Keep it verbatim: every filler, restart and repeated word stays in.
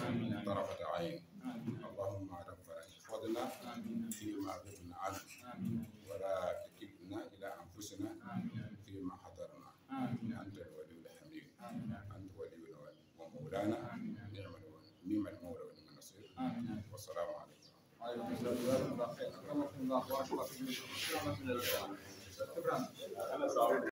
طرفة عين. اللهم ربنا احفظنا فيما غبنا عنه ولا تكلنا إلى أنفسنا فيما حضرنا. أنت الولي الحميد، أنت ولينا ومولانا، نعم نعم المولى ونعم النصير. والسلام عليكم. وعليكم السلام ورحمة الله وبركاته.